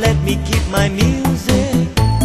let me keep my music.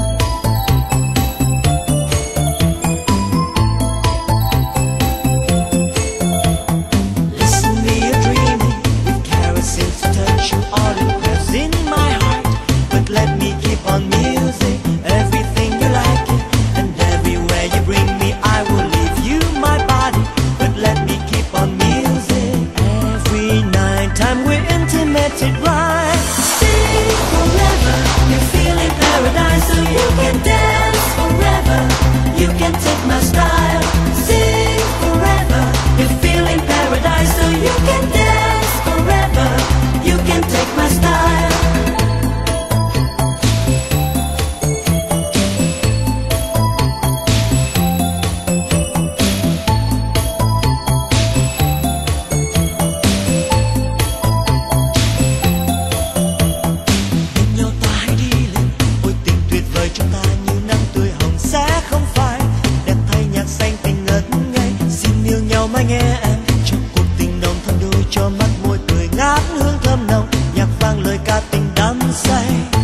Listen me, you're dreaming with carousel to touch you all across in my heart. But let me keep on music, everything you like it, and everywhere you bring me I will leave you my body. But let me keep on music, every night time we're intimate it right. Sing forever, you feel in paradise, so you can dance forever. You can take my style. Sing forever, you feel in paradise, so you can dance forever. You can take my style. Mai nghe em trong cuộc tình nồng thắm đôi cho mắt môi cười ngát hương thơm nồng, nhạc vang lời ca tình đắm say.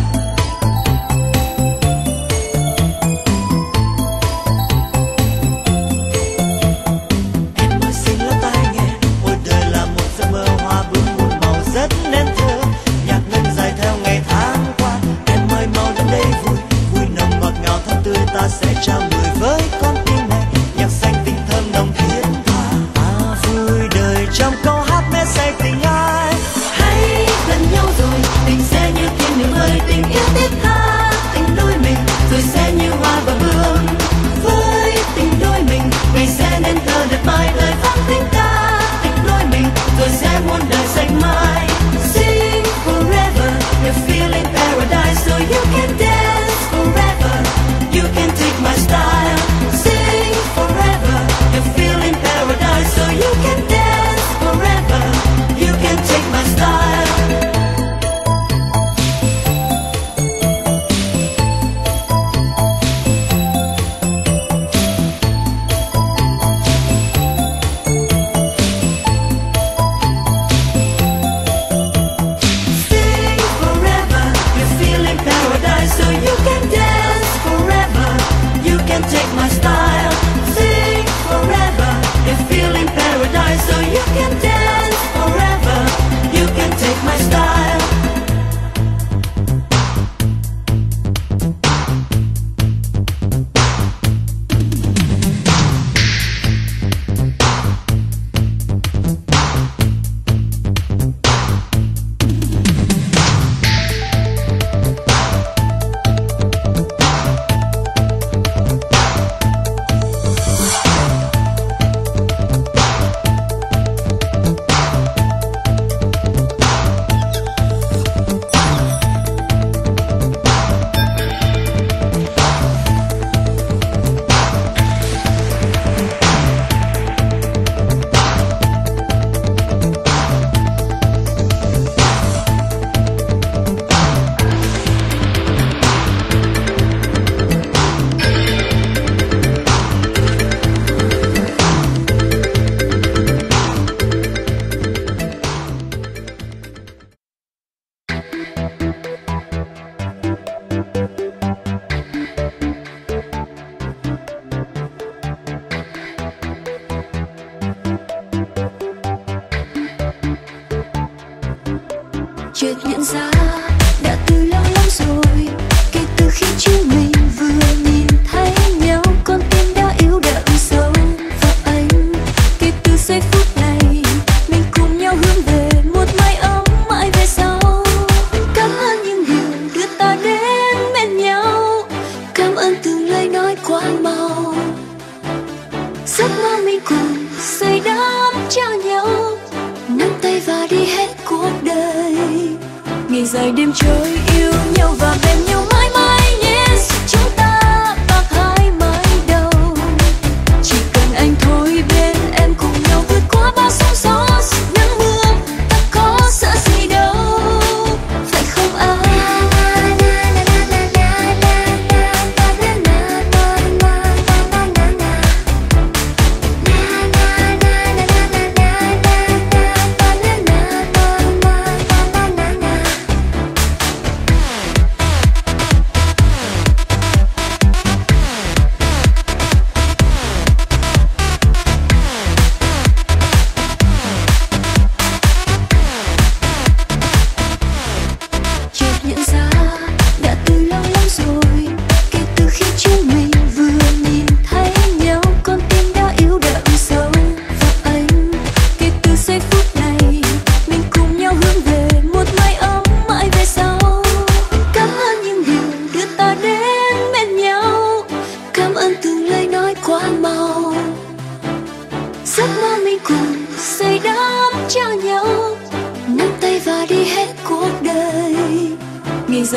Em ơi xinh lắm tai nghe, ôi đời là một giấc mơ hoa bướm muôn màu rất nên thơ. Nhạc ngân dài theo ngày tháng qua, em ơi mau đến đây vui, vui nồng ngọt ngào thắm tươi ta sẽ trao người với con tim này. Nhạc xanh tình thơm nồng thiết trong câu hát mê say tình ai. Hãy gần nhau rồi tình sẽ như thiên đường ơi, tình yêu thiết tha tình đôi mình rồi sẽ như hoa và bướm. Với tình đôi mình ngày sẽ nên thơ đẹp mai, lời vang tiếng ca tình đôi mình rồi sẽ muôn đời xanh mai. Sing forever, you feel in paradise, so you can dance forever. You can take my style. Sing forever, you feel in paradise, so you can dance forever. You can take my style. Sing forever, you feel in paradise, so you can dance forever. You can take my style. Sing forever, you feel in paradise, so you can dance forever. You can take my style. Chuyện nhận ra đã từ lâu lắm rồi, kể từ khi chúng mình vừa nhìn thấy nhau, con tim đã yếu đậm sâu vào anh. Kể từ giây phút này mình cùng nhau hướng về một mái ấm mãi về sau. Cảm ơn những điều đưa ta đến bên nhau, cảm ơn từng lời nói quá mau. Giấc mơ mình cùng xây đắp cho nhau, nắm tay và đi hết cuộc đời. Ngày dài đêm trôi yêu nhau và bên nhau mãi mãi nhé. Chúng ta bạc hai mái đầu, chỉ cần anh thôi bên em cùng nhau vượt qua bao sóng gió nắng mưa. Ta có sợ gì đâu, phải không anh?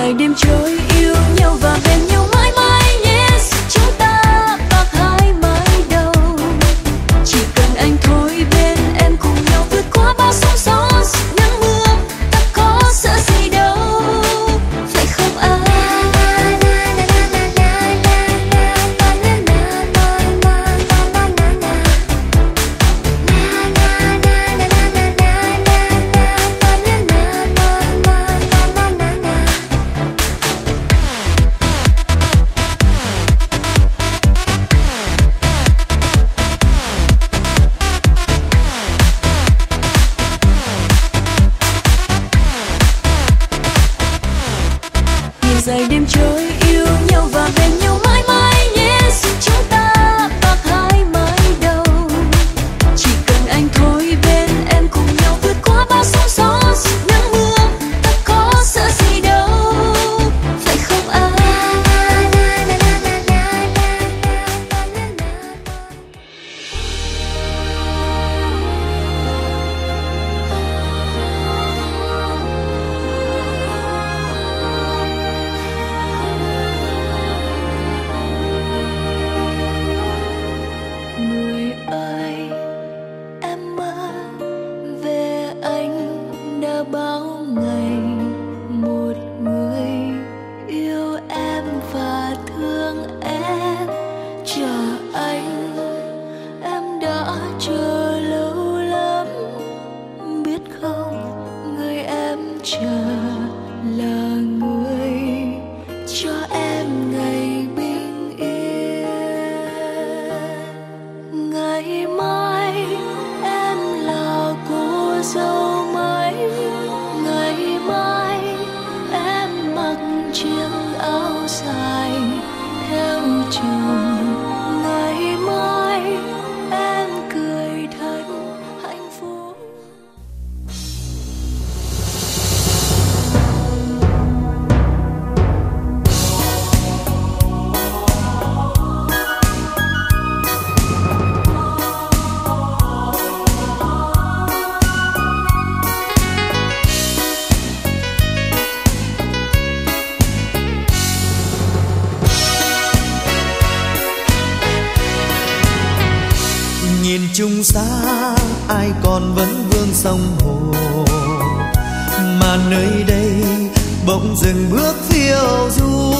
dài đêm trôi yêu nhau và bên nhau mãi mãi. Yes, chúng ta bạc hai mái đầu. Chỉ cần anh thôi bên em cùng nhau vượt qua bao sóng gió nắng mưa, ta có sợ gì đâu, phải không anh? Dài đêm trôi yêu nhau và bên nhau mãi mãi. Yes, chúng ta bạc hai mái đầu. Chỉ cần anh thôi bên em cùng nhau vượt qua bao sóng gió nắng mưa, ta có sợ gì đâu, phải không anh? Người ơi, em mơ về anh đã bao ngày. Một người yêu em và thương em, chờ anh. Em đã chờ lâu lắm, biết không, người em chờ là người cho em ngày bình yên. Ngày mai em là cô dâu mới, ngày mai em mặc chiếc áo dài theo chồng, ngày mai em cười thật hạnh phúc. Nhìn chung xa ai còn vẫn vương sông hồ, mà nơi đây bỗng dừng bước phiêu du.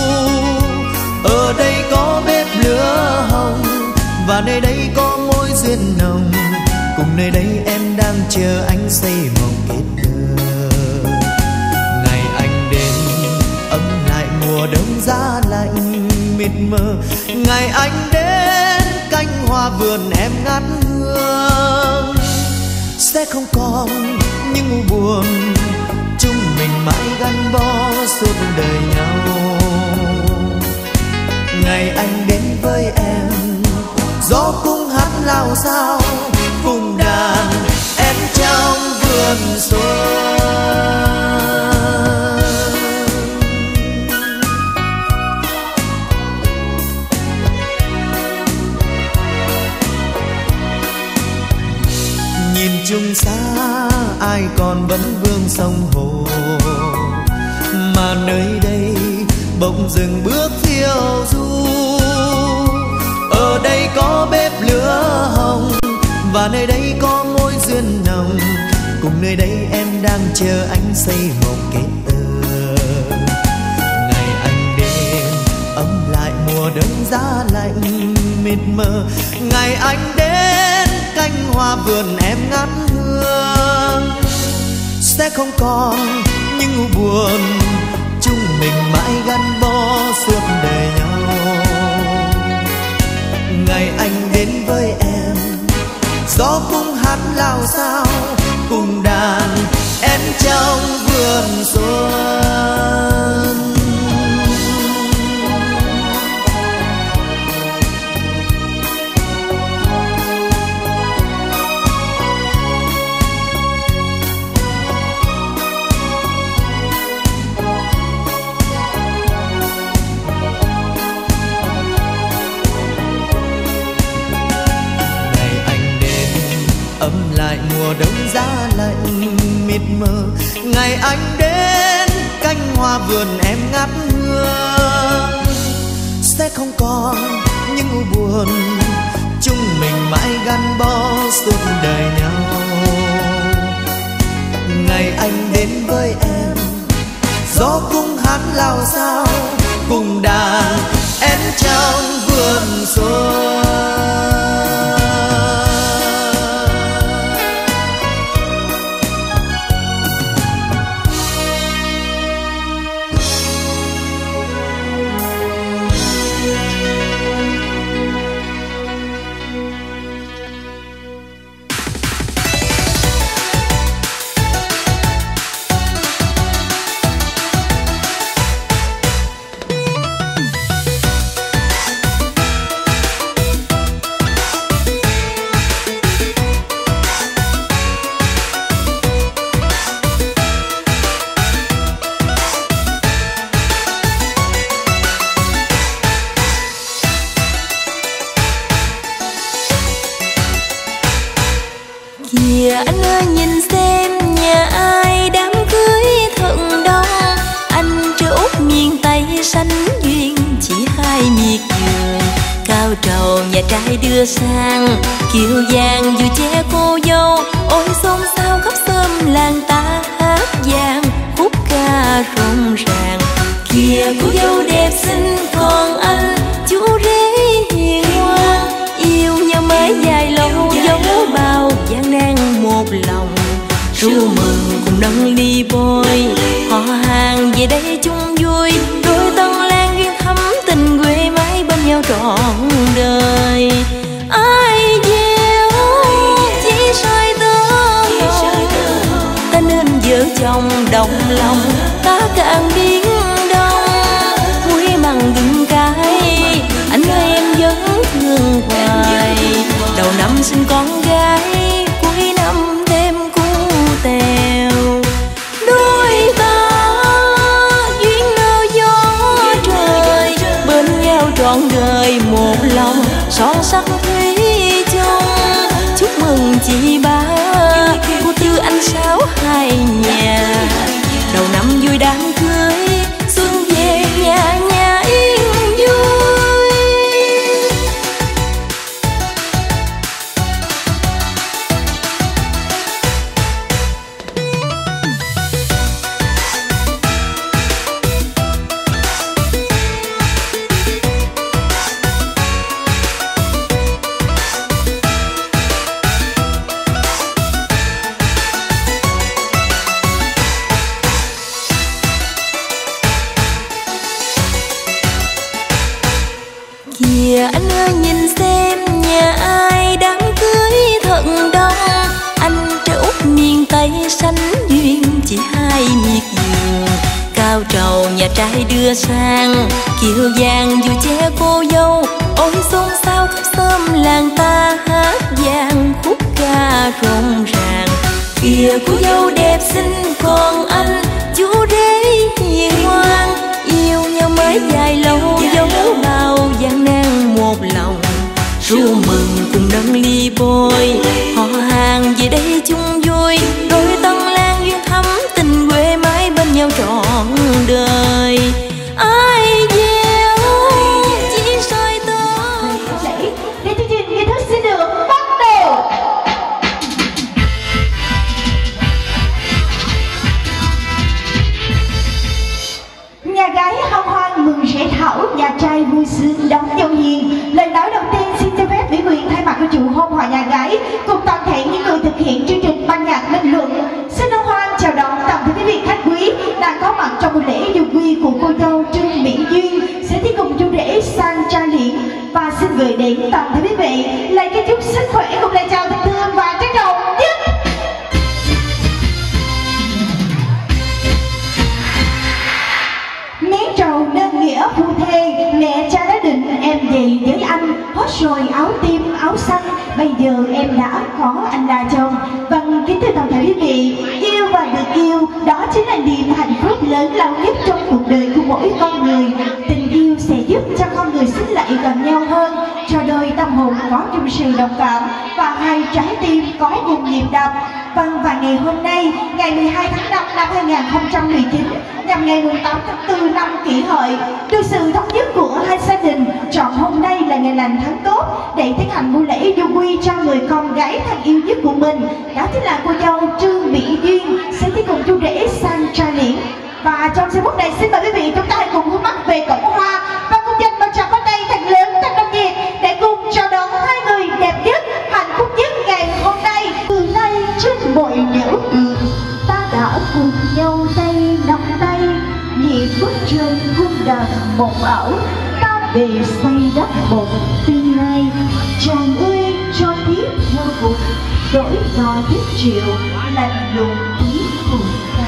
Ở đây có bếp lửa hồng và nơi đây có mối duyên nồng, cùng nơi đây em đang chờ anh xây mộng kết bờ. Ngày anh đến ấm lại mùa đông giá lạnh mịt mờ, ngày anh đến cánh hoa vườn em ngát hương. Sẽ không còn những u buồn, chúng mình mãi gắn bó suốt đời nhau. Ngày anh đến với em, gió cung hát lao sao cùng đàn em trong vườn xuân. Nhìn chung xa ai còn vẫn vương sông hồ, mà nơi đây bỗng dừng bước phiêu du. Ở đây có bếp lửa hồng và nơi đây có mối duyên nồng, cùng nơi đây em đang chờ anh xây mộng kết tơ. Ngày anh đến ấm lại mùa đông giá lạnh mịt mờ, ngày anh đến cánh hoa vườn em ngát hương. Sẽ không còn những u buồn, chúng mình mãi gắn bó suốt đời nhau. Ngày anh đến với em, gió cung hát lao sao cùng đàn em trong vườn xuân. Ấm lại mùa đông giá lạnh mịt mờ, ngày anh đến cánh hoa vườn em ngát hương. Sẽ không còn những u buồn, chúng mình mãi gắn bó suốt đời nhau. Ngày anh đến với em, gió cũng hát lao sao cùng đàn em trong vườn xuân. Kìa anh ơi nhìn xem nhà ai đám cưới thật đông. Anh trở út miền Tây sánh duyên chỉ hai miệt vườn. Cao trầu nhà trai đưa sang, kiều vàng vừa che cô dâu. Ôi xôn xao khắp xóm làng ta hát vang khúc ca rộn ràng. Kìa cô dâu đẹp xinh còn anh chú rể hiền ngoan. Yêu nhau mới dài lâu dấu bao gian nan một lòng. Ru mừng cùng nâng ly bôi, họ hàng về đây chung vui. Đôi tân lan duyên thắm tình quê mãi bên nhau trọn đời. Ai gieo chỉ soi tơ ta nên vợ chồng đồng lòng. Ta càng biến đông muối mặn gừng cay, anh ơi em vẫn thương hoài. Đầu năm sinh con gái, cuối năm đêm cu tèo. Đôi ta duyên nơ gió trời, bên nhau trọn đời một lòng son sắc thủy chung. Chúc mừng chị ba, cô Tư anh Sáu hai nhà. Đầu năm vui đám cưới, xuân về nhà nhà yên vui. Kìa anh ơi nhìn xem nhà ai đám cưới thật đông. Anh trở út miền Tây sánh duyên chỉ hai miệt vườn. Cao trầu nhà trai đưa sang, kiều vàng vừa che cô dâu. Ôi xôn xao khắp xóm làng ta hát vang khúc ca rộn ràng. Kìa cô dâu đẹp xinh còn anh chú rể hiền ngoan. Yêu nhau mới dài lâu dấu bao gian nan một lòng. Ru mừng cùng nâng ly bôi, họ hàng về đây chung vui. Đôi tân lan duyên thắm tình quê mãi bên nhau trọn đời. Ai gieo chỉ soi tơ để chương trình nghi thức xin được bắt đầu. Nhà gái hân hoan mừng rể thảo, nhà trai vui sướng đón dâu hiền. Lời nói đầu tiên xin cho phép ủy quyền thay mặt của chủ hôn hòa nhà gái cùng toàn thể những người thực hiện chương trình ban nhạc bình luận. Xin hân hoan chào đón toàn thể quý vị khách quý đang có mặt trong buổi lễ dục quy của cô dâu Trương Mỹ Duyên sẽ đi cùng chú rể sang trai liễn. Và xin gửi đến toàn thể quý vị lời kính chúc sức khỏe cùng lời chào thân thương và trân trọng nhất. Nén trầu nâng nghĩa phu thê, mẹ cha đã định em về với anh. Hết rồi áo tim áo xanh, bây giờ em đã có anh là chồng. Vâng, kính thưa toàn thể quý vị, yêu và được yêu đó chính là niềm hạnh phúc lớn lao nhất trong cuộc đời của mỗi con người. Tình yêu sẽ giúp cho con người xích lại gần nhau hơn, cho đôi tâm hồn có chung sự đồng cảm và hai trái tim có cùng nhịp đập. Vâng, và ngày hôm nay, ngày 12 tháng 5 năm 2019, nhằm ngày 18 tháng 4 năm Kỷ Hợi, được sự thống nhất của hai gia đình chọn hôm nay là ngày lành tháng tốt để tiến hành buổi lễ du quy cho người con gái thân yêu nhất của mình, đó chính là cô dâu Trương Mỹ Duyên sẽ đi cùng chú rể sang Tra Liễn. Và trong giây phút này xin mời quý vị chúng ta hãy cùng hướng mắt về cổng hoa và cùng dành một tràng pháo tay thật lớn, thật nồng nhiệt để cùng chào đón hai người đẹp nhất, hạnh phúc nhất ngày hôm nay. Từ nay trên mọi nẻo đường ta đã cùng nhau tay nắm tay, nhịp bước trên cung đàn mộng ảo, ta về xây đắp một tương lai. Chàng ơi cho tiếp theo cùng đổi gió tiếp chiều lạnh lùng tiếng cùng ta.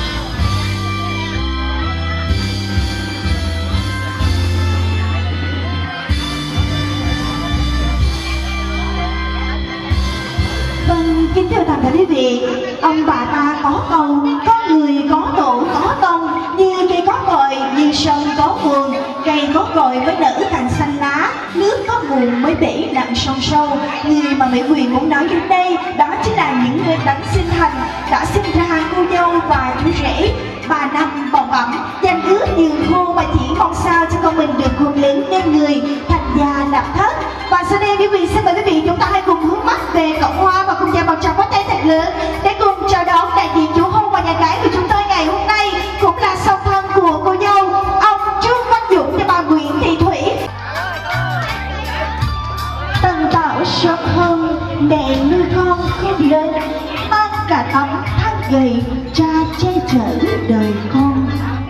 Vâng, kính thưa toàn thể quý vị, ông bà ta có câu, có người có tổ có tông, như cây có cội, như sông có nguồn, cây có cội mới nở càng xanh lá, nước có nguồn mới bể đậm sông sâu. Người mà Mỹ Quyền muốn nói đến đây, đó chính là những người đấng sinh thành, đã sinh ra cô dâu và chú rể. 3 năm bồng ẩm, dành ước nhường khô mà chỉ mong sao cho con mình được khôn lớn nên người, thành gia lập thất. Và sau đây quý vị xin mời quý vị chúng ta hãy cùng hướng mắt về cổng hoa và cùng dành một tràng pháo tay thật lớn để cùng chào đón đại diện chủ hôn và nhà gái của chúng tôi ngày hôm nay, cũng là song thân của cô dâu, ông Trương Văn Dũng và bà Nguyễn Thị Thủy. Tần tạo sớm hơn, mẹ nuôi con không lớn, mang cả tấm than gầy, cha che chở đời con.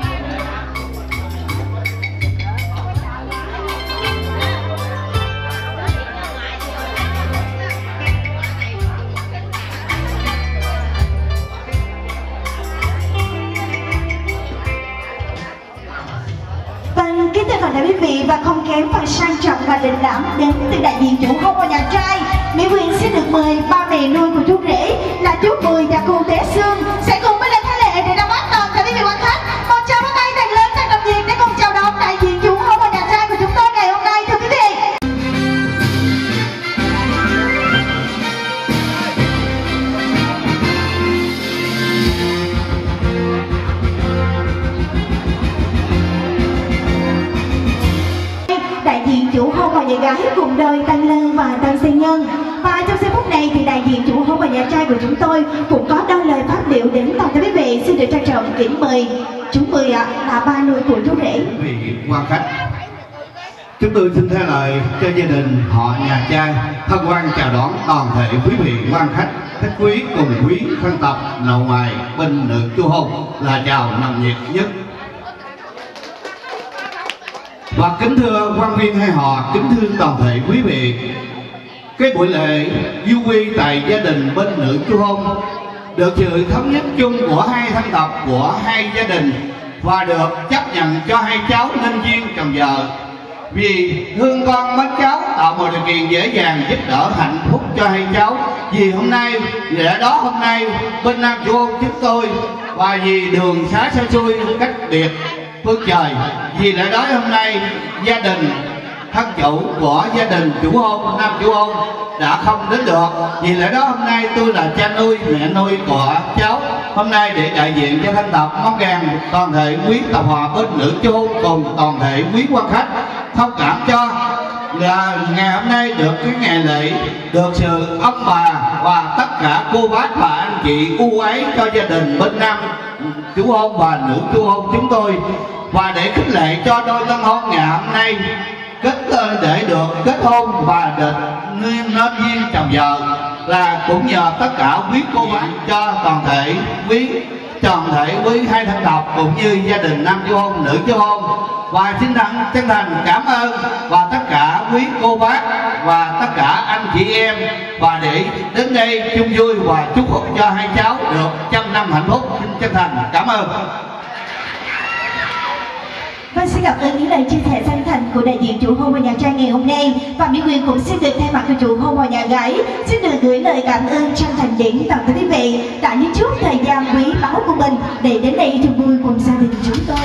Kính thưa toàn thể quý vị, và không kém phần sang trọng và đình đám đến từ đại diện chủ hôn và nhà trai, Mỹ Quyền xin được mời ba mẹ nuôi của chú rể là chú Mười và cô Tế Sương sẽ cùng với lên thái lệ để đón bắt toàn thể quý vị quan khách. Một tràng pháo tay thật lớn, thật nồng nhiệt để cùng chào đón đại diện chủ hôn và nhà trai của chúng tôi ngày hôm nay, thưa quý vị. Đại diện chủ hôn và nhà gái cùng đôi tân lân và tân sinh nhân. Và trong giây phút này thì đại diện chủ hôn và nhà trai của chúng tôi cũng có đôi lời phát biểu đến toàn thể quý vị. Xin được trân trọng kính mời chú Mười là ba nuôi của chú rể. Quý vị quan khách, chúng tôi xin thay lời cho gia đình họ nhà trai thân hoan chào đón toàn thể quý vị quan khách, khách quý cùng quý thân tộc nội ngoại bên nữ chu hôn là chào nồng nhiệt nhất. Và kính thưa quan viên hai họ, kính thưa toàn thể quý vị, cái buổi lễ du quy tại gia đình bên nữ chu hôn được sự thống nhất chung của hai thân tộc của hai gia đình và được chấp nhận cho hai cháu nên duyên chồng vợ. Vì thương con mến cháu tạo một điều kiện dễ dàng giúp đỡ hạnh phúc cho hai cháu. Vì hôm nay, lẽ đó hôm nay bên Nam chu hôn chúng tôi, và vì đường xá xa xôi cách biệt phương trời, vì lẽ đó hôm nay gia đình thân chủ của gia đình chủ hôn Nam chu hôn đã không đến được. Vì lẽ đó hôm nay tôi là cha nuôi mẹ nuôi của cháu hôm nay để đại diện cho thân tộc mong rằng toàn thể quý tộc họ bên nữ chu hôn cùng toàn thể quý quan khách thông cảm cho là ngày hôm nay được cái ngày lễ, được sự ông bà và tất cả cô bác và anh chị ưu ái cho gia đình bên Nam chu hôn và nữ chu hôn chúng tôi. Và để khích lệ cho đôi tân hôn ngày hôm nay để được kết hôn và được nên duyên chồng vợ là cũng nhờ tất cả quý cô bác cho toàn thể quý hai thân tộc cũng như gia đình Nam chu hôn nữ chu hôn. Và xin chân thành cảm ơn và tất cả quý cô bác và tất cả anh chị em, và để đến đây chung vui và chúc phúc cho hai cháu được 100 năm hạnh phúc. Xin chân thành cảm ơn. Vâng, xin cảm ơn những lời chia sẻ chân thành của đại diện chủ hôn và nhà trai ngày hôm nay. Và Mỹ Quyền cũng xin được thay mặt cho chủ hôn và nhà gái xin được gửi lời cảm ơn chân thành đến toàn thể quý vị đã như chút thời gian quý báu của mình để đến đây chung vui cùng gia đình chúng tôi.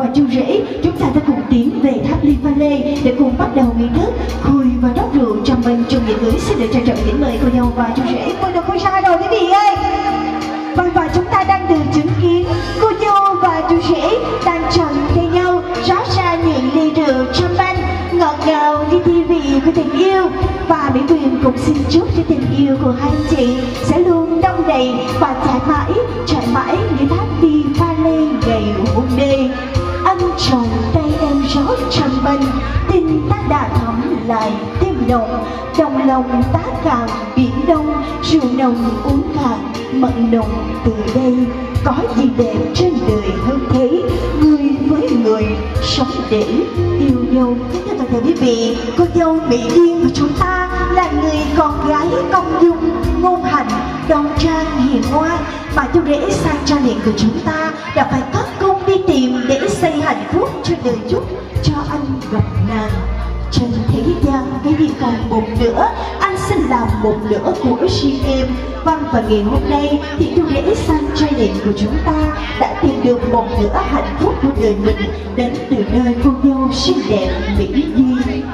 và chú rể, chúng ta sẽ cùng tiến về tháp Ly Valley để cùng bắt đầu nghi thức khui và rót rượu cho mình trong ngày cưới. Xin được trân trọng kính mời cô dâu và chú rể. Cô được khui ra rồi quý vị ơi. Vâng, và chúng ta đang được chứng kiến cô dâu và chú rể đang chọn tay nhau rót ra những ly rượu champagne ngọt ngào như thi vị của tình yêu. Và Mỹ Quyền cũng xin chúc cho tình yêu của hai anh chị sẽ luôn đông đầy và trải mãi như tháp Ly Valley ngày hôm nay. Anh tròn tay em rót champagne, tình ta đã thắm lại thêm nồng, đồng lòng ta càng biển đông, rượu nồng uống cạn mặn nồng. Từ đây có gì đẹp trên đời hơn thế, người với người sống để yêu nhau. Kính thưa toàn thể quý vị, cô dâu Mỹ Duyên của chúng ta là người con gái công dung, ngôn hạnh, đoan trang hiền ngoan, mà chú rể sang cho liền của chúng ta đã phải cất công đi tìm để xây hạnh phúc cho đời chúc cho anh gặp nàng. Trên thế gian cái gì còn một nữa, anh xin làm một nửa của riêng em. Vâng, và ngày hôm nay thì chú rể sang trai điện của chúng ta đã tìm được một nửa hạnh phúc của đời mình đến từ nơi cô dâu xinh đẹp Mỹ Duyên.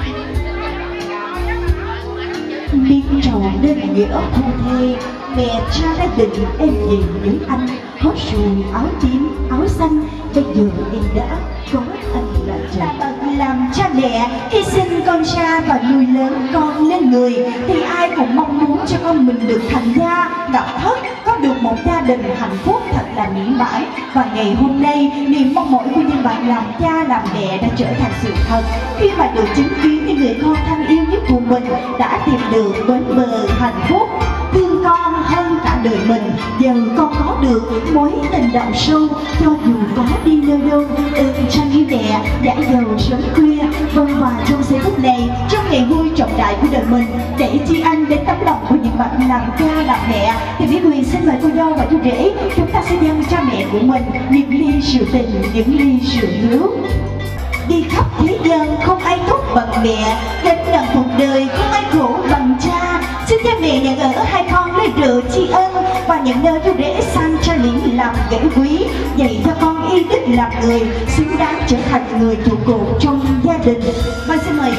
Miếng trầu nên nghĩa phu thê, mẹ cha đã định em về với anh. Hót sùi áo tím áo xanh, bây giờ em đã có anh là chồng. Làm cha mẹ hy sinh con ra và nuôi lớn con lên người thì ai cũng mong muốn cho con mình được thành gia lập thất, có được một gia đình hạnh phúc thật là mỹ mãn. Và ngày hôm nay niềm mong mỏi của những bạn làm cha làm mẹ đã trở thành sự thật khi mà được chứng kiến những người con thân yêu nhất của mình đã tìm được bến bờ hạnh phúc. Thương con hơn cả đời mình, giờ con có được mối tình đậm sâu, cho dù có đi nơi đâu ơn cha như mẹ đã giàu sớm khuya. Vâng, và trong giây phút này, trong ngày vui trọng đại của đời mình, để tri ân đến tấm lòng của những bạn làm cha làm mẹ, thì Mỹ Quyền xin mời cô dâu và chú rể chúng ta sẽ dâng cha mẹ của mình những ly rượu tình, những ly rượu hiếu. Đi khắp thế gian không ai tốt bằng mẹ, đến gần cuộc đời không ai khổ bằng cha. Xin cha mẹ nhận ở hai con lấy rượu tri ân và nhận nơi chú rể sang cha liễn làm gãy quý, dạy cho con y đức làm người, xứng đáng trở thành người trụ cột trong gia đình. Và xin mời.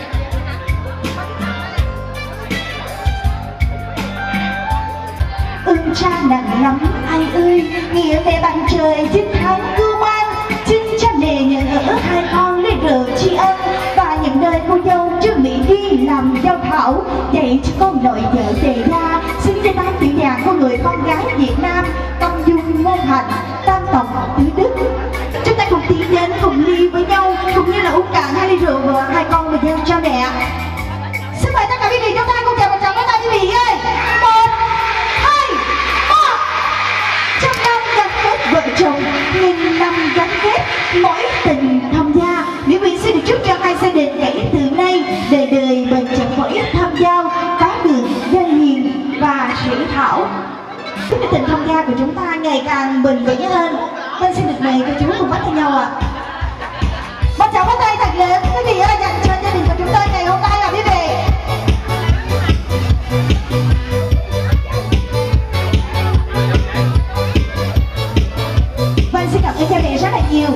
Ơn cha nặng lắm ai ơi, nghĩa mẹ bằng trời chiến thắng cưu mang. Xin cha mẹ nhận ở hai con lấy rượu tri ân và những nơi cô dâu Trương Mỹ đi làm giao thảo, dạy cho con nội vợ đề ra, xin cho ta tiểu nhà của người con gái Việt Nam công dung ngôn hạnh, tam tộc tứ đức. Chúng ta cùng tiến đến cùng ly với nhau, cũng như là uống cạn hai ly rượu và hai con mình dâng cho mẹ. Xin mời tất cả quý vị chúng ta cùng chào một tràng pháo tay quý vị ơi. 1, 2, 3. Trăm năm gắn kết vợ chồng, nghìn năm gắn kết mỗi tình tham gia. Mỹ Quyền xin được chúc cho hai gia đình kể từ nay đời đời bền chặt mỗi tham giao, có được danh hiền và sĩ thảo. Cái tình tham gia của chúng ta ngày càng bền vững hơn. Vâng, xin được mời cô chú cùng bắt tay nhau ạ. Một tràng pháo tay thật lớn quý vị ơi dành cho gia đình của chúng tôi ngày hôm nay là quý vị. Vâng, xin cảm ơn cha mẹ rất là nhiều.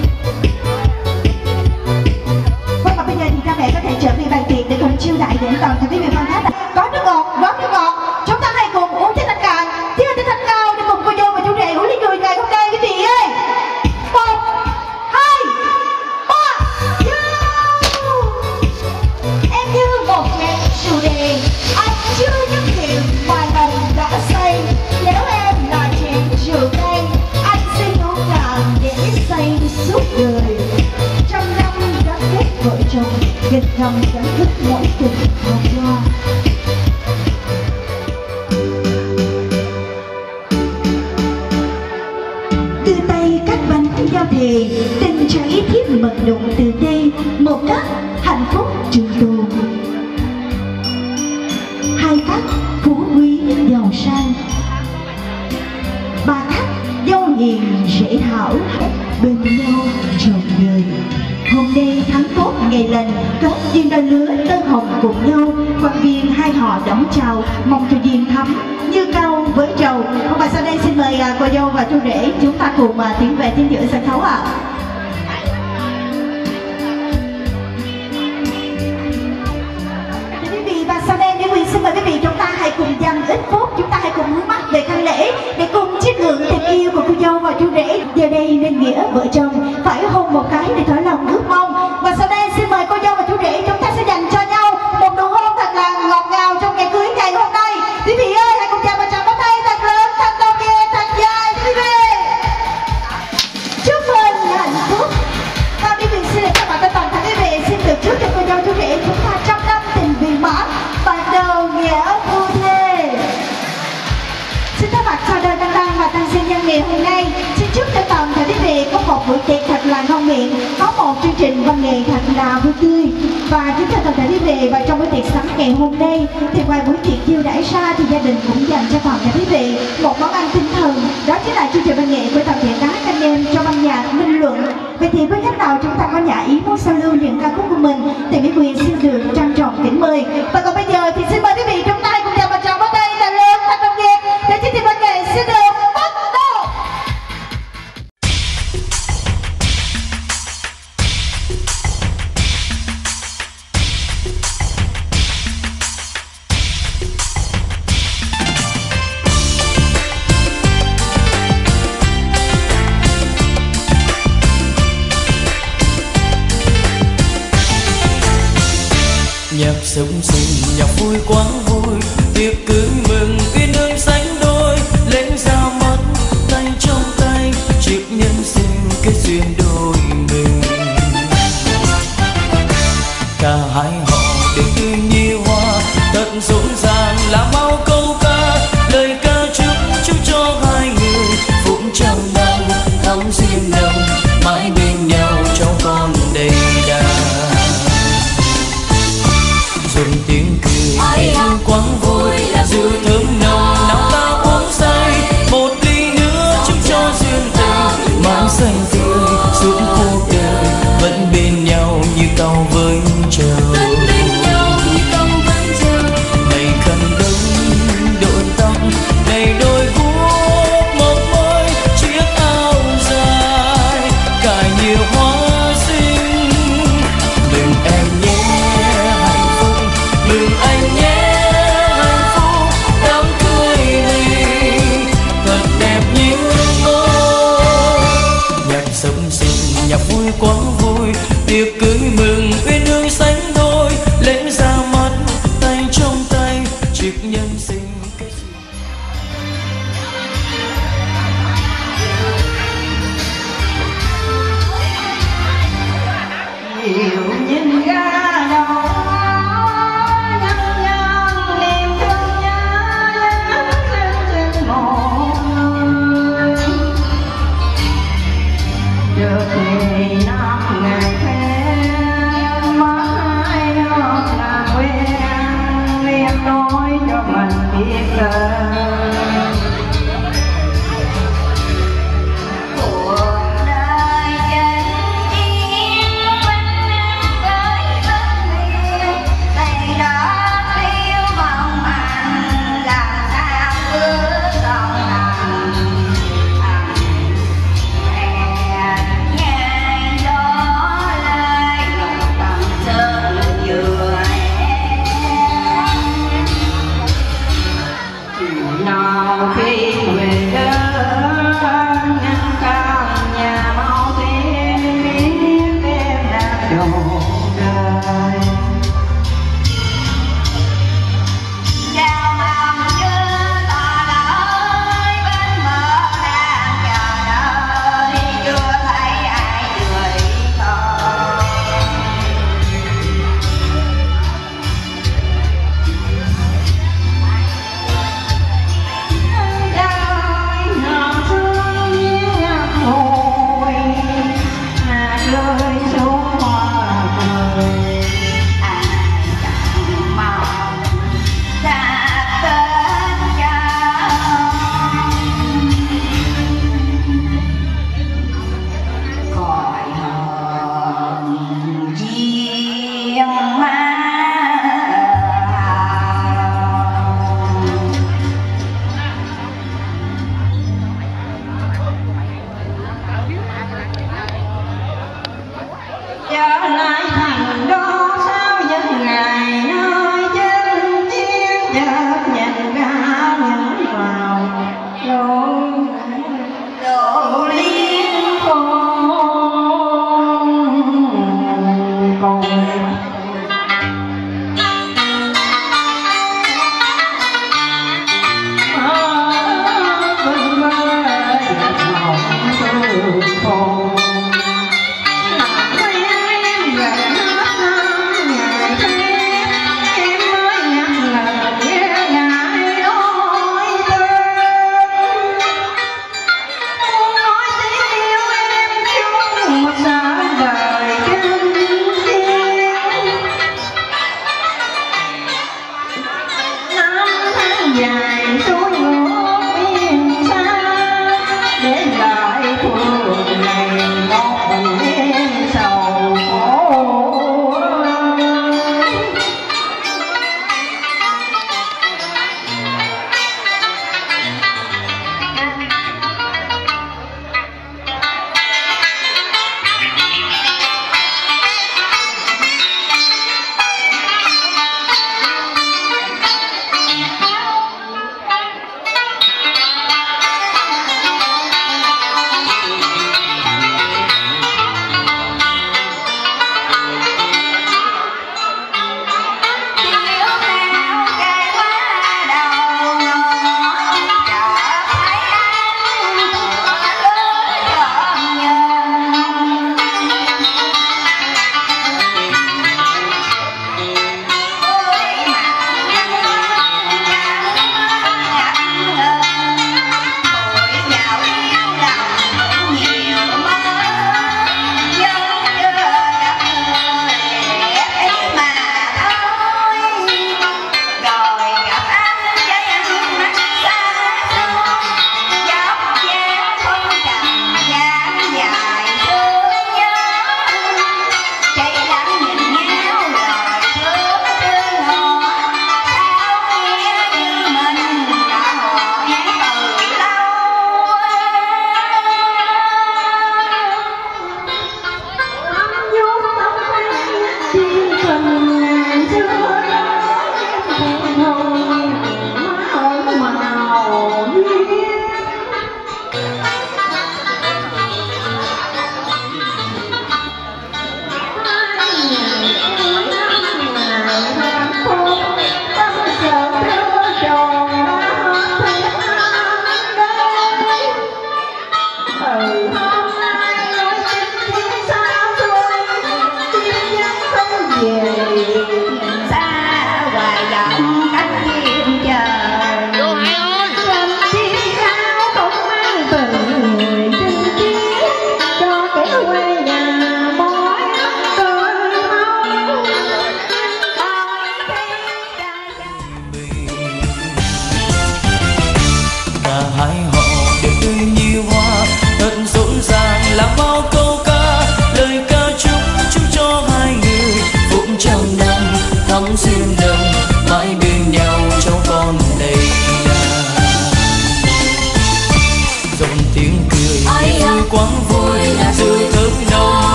Vâng, và bây giờ thì cha mẹ có thể trở về bàn tiệc để cùng chiêu đãi đến toàn thể quý vị quan khách. Có nước ngọt, rót nước ngọt, chúng ta hãy cùng uống cho thật cạn, chia cho thật cao để cùng cô dâu và chú rể uống ly rượu ngày hôm nay quý vị ơi. 1, 2, 3, vô. Em như một chén rượu đèn, anh chưa nhất thiện vài lần đã say. Nếu em là chén rượu đen, anh xin uống cạn để say suốt đời. Trăm năm gắn kết vợ chồng, nghìn năm gắn kết mỗi tình tham gia. Đưa tay cắt bánh giao thề, tình cháy thiết mật đụng từ đây, một cắt hạnh phúc trường tồn. Hai cắt phú quý giàu sang, ba cắt dâu hiền rể thảo, bên nhau trọn đời. Hôm nay tháng tốt ngày lành, kết duyên đôi lứa tân hồng cùng nhau. Quan viên hai họ đón chào, mong cho duyên thắm như cao với trầu. Và sau đây xin mời cô dâu và chú rể chúng ta cùng tiến về tiến giữa sân khấu ạ. nghĩa vợ chồng, phải hôn một cái để thỏa lòng ước mong. Và sau đây xin mời cô dâu và chú rể chúng ta sẽ dành cho nhau một nụ hôn thật là ngọt ngào trong ngày cưới ngày hôm nay. Quý vị ơi, hãy cùng chào và chào tay thật lớn, thật nồng nhiệt, thật dài quý vị. Chúc mừng hạnh phúc. Và quý vị xin các bạn toàn thể quý vị xin được chúc cho cô dâu chú rể chúng ta trăm năm tình viên mãn và đầu nghĩa phu thê. Xin thay mặt chào đời Đăng Đăng và Tăng Sinh nhân ngày hôm nay, xin chúc cho toàn thể quý vị có một buổi tiệc thật là ngon miệng, có một chương trình văn nghệ thật là vui tươi. Và kính thưa toàn thể quý vị, và trong buổi tiệc sáng ngày hôm nay thì ngoài buổi tiệc chiêu đãi ra thì gia đình cũng dành cho toàn thể quý vị một món ăn tinh thần, đó chính là chương trình văn nghệ của toàn thể các anh em trong ban nhạc Minh Luận. Vậy thì với khách nào chúng ta có nhã ý muốn giao lưu những ca khúc của mình thì Mỹ Quyền xin được trang trọng kính mời. Và còn bây giờ thì xin mời quý vị chúng ta cùng chào và chào bắt tay là lớn thật nồng nhiệt để chương trình văn nghệ xin được bắt đầu. Nhạc sống sinh, nhạc vui quá vui, tiệc cưới mừng uyên ương sánh đôi, lễ ra mắt tay trong tay, chiếc nhân sinh kết duyên đôi mình. Cả hai họ đều tươi như hoa, thật rộn ràng là bao câu ca, lời ca chúc cho hai người phụng trăm năm thắm duyên nồng, mãi bên nhau trong con đầy đà. Dùng tiếng cười hãy thương quá vui, rượu thơm nồng nào ta uống say, một ly nữa chúc cho duyên tình mãi xanh tươi suốt cuộc đời, vẫn bên nhau như tàu với trời. Ngày khăn đông đội tóc, ngày đôi guốc mộng môi, chiếc áo dài cài nhiều hoa xinh. Mừng em nhé hạnh phúc, mừng anh nhé hạnh phúc, đám cưới này thật đẹp như mơ. Nhạc sống sinh, nhạc vui quá vui, tiệc cưới mừng uyên ương sánh đôi, lễ ra mắt tay trong tay, chiếc nhân sinh kết duyên. Hiểu nhìn ga đầu nhăn nhăn niềm thương nhớ trên một người. Giờ thì năm ngày quen mãi là quen, liền nói cho mình biết lời. Hãy subscribe cho kênh Ghiền Mì Gõ để không bỏ lỡ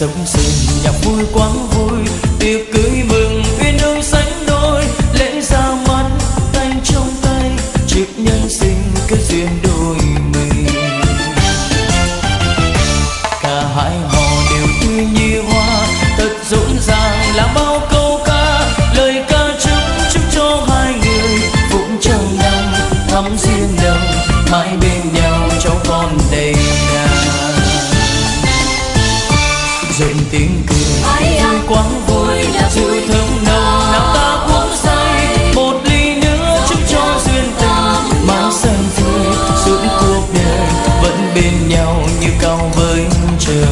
sống sinh nhạc vui quán vui, tiệc cưới mừng uyên ương sánh đôi, lễ ra mắt tay trong tay, chúc nhân sinh kết duyên đôi mình. Cả hai họ đều tươi như hoa, thật rộn ràng là bao câu ca, lời ca chúc cho hai người vững trăm năm thắm duyên nồng, mãi bên nhau cháu con đầy đàn. Rộn tiếng cười vui quán vui, rượu thơm nồng nào ta uống say, một ly nữa chúc cho duyên tình mãi xanh tươi suốt cuộc đời, vẫn bên nhau như cao với trời.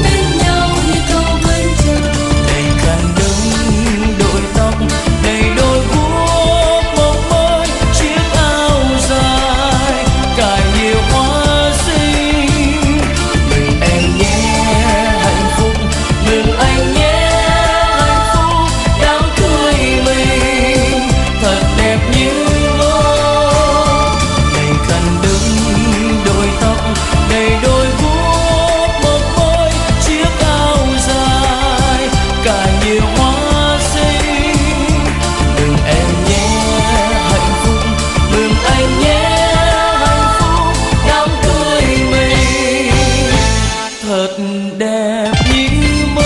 Đầy khăn đứng đội tóc, đầy đôi guốc mộng mới, chiếc áo dài cài nhiều hoa xinh. Mừng em nhé hạnh phúc, mừng anh nhé hạnh phúc, đám cưới mình thật đẹp như mơ. Đầy khăn đứng đội tóc, đầy đôi guốc mộng mới, chiếc áo dài cài nhiều hoa xinh. Mừng em nhé hạnh phúc, mừng anh nhé hạnh phúc, đám cưới mình thật đẹp như mơ.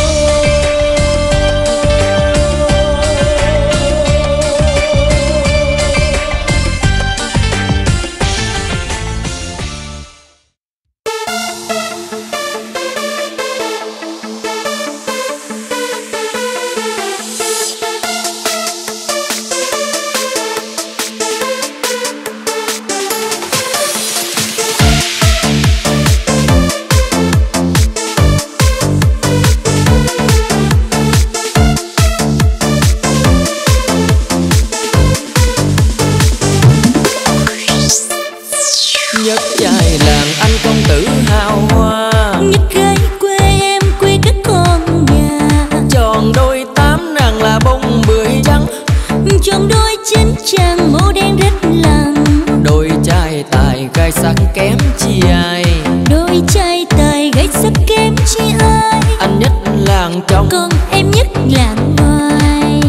Nhất trai làng anh công tử hào hoa, Nhất gái quê em quê các con nhà, tròn đôi tám nàng là bông bưởi trắng, chọn đôi chín chàng màu đen rất lặng, đôi trai tài gai sắc kém chi ai, đôi trai tài gái sắc kém chi ai, anh nhất làng trong còn em nhất làng ngoài.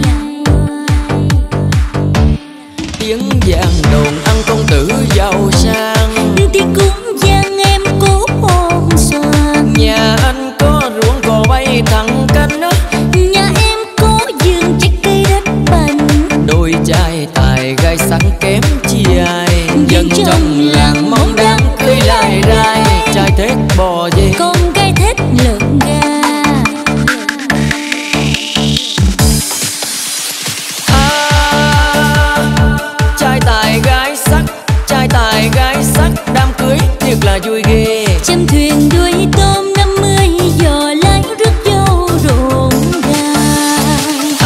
tiếng vàng đồn ăn công tử giàu sang, Tiếng cúng vang em cố hồn xoàn, nhà anh có ruộng cò bay thẳng canh á, nhà em có vườn trái cây đất bành, đôi trai tài gai sắc kém chi ai, dân trong làng mong đám cưới lai rai, trai thét bò về con gái thét lợn gà. trai tài gái sắc, trai tài gái sắc, đám cưới thiệt là vui ghê. Trăm thuyền đuôi tôm 50 giò lái rước dâu rộn ràng.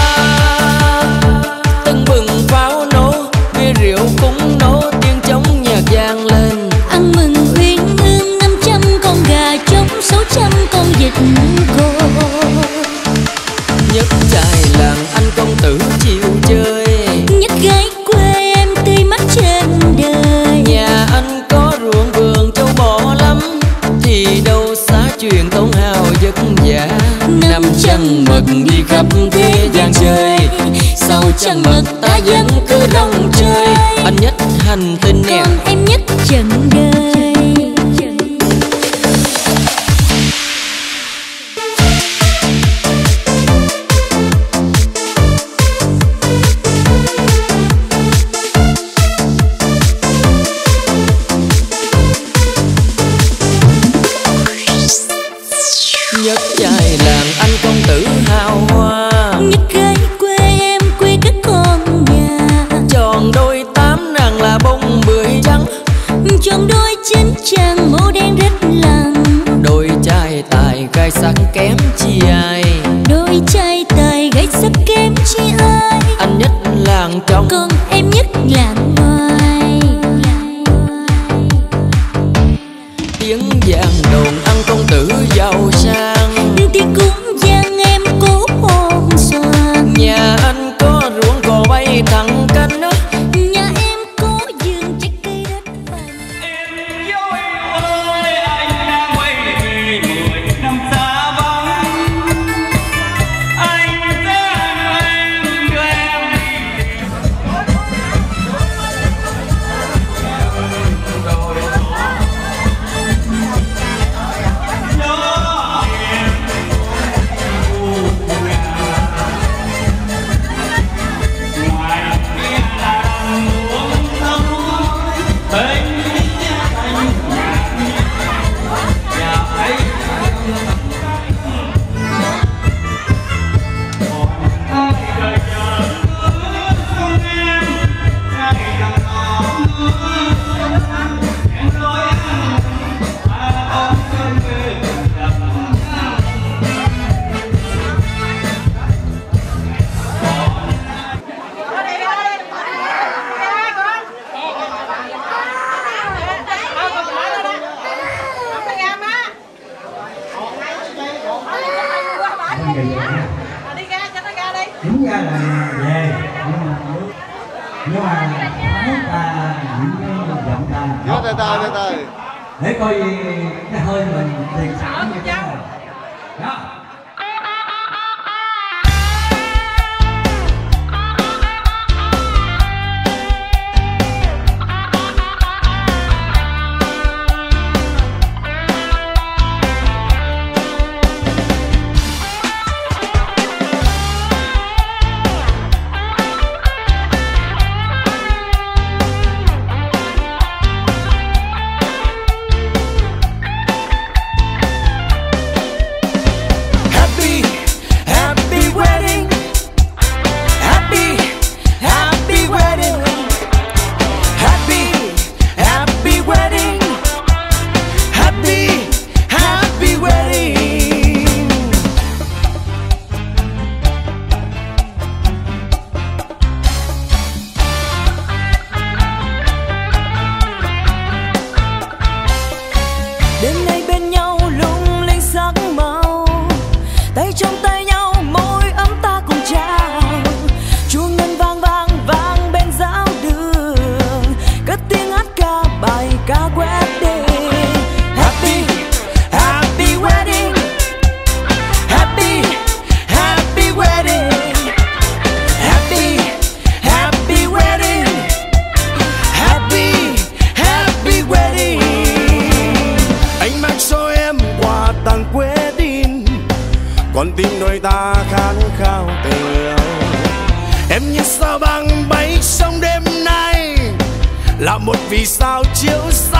Tưng bừng pháo nổ, bia rượu cũng nổ, tiếng trống nhạc vang lên. Ăn mừng uyên ương 500 con gà trống, 600 con vịt cô. Nhất trai làng anh công tử chịu chơi, Nhất gái quê em tươi mắt trên đời, nhà anh có ruộng vườn châu bò lắm, thì đâu xa chuyện tốn hao vất vả. 500 mực đi khắp thế gian chơi, sau trăng mực ta vẫn cứ rong chơi. Anh nhất hành tinh nè, còn em nhất trần đời. nhất trai làng anh công tử hào hoa. Nhất gái quê em quê các con nhà, Tròn đôi tám nàng là bông bưởi trắng, chọn đôi chín chàng màu đen rất lặng. đôi trai tài gai sắc kém chi ai, Đôi trai tài gái sắc kém chi ai, anh nhất làng trong còn em nhất làng ngoài. tiếng vàng đồn ăn công tử giàu sang. Tiếng cúng vang em cố hồn xoàn, Nhà anh có ruộng cò bay thẳng canh á, nhà em có vườn trái cây đất vàng. Em dấu yêu ơi, anh đang quay về 10 năm xa vắng. Đúng ra là về nhưng mà hát ta những cái giọng ta Từ từ để coi cái hơi mình tiền sản như thế nào đó. Con tim đôi ta khát khao tình yêu. Em như sao băng bay trong đêm nay, là một vì sao chiếu sáng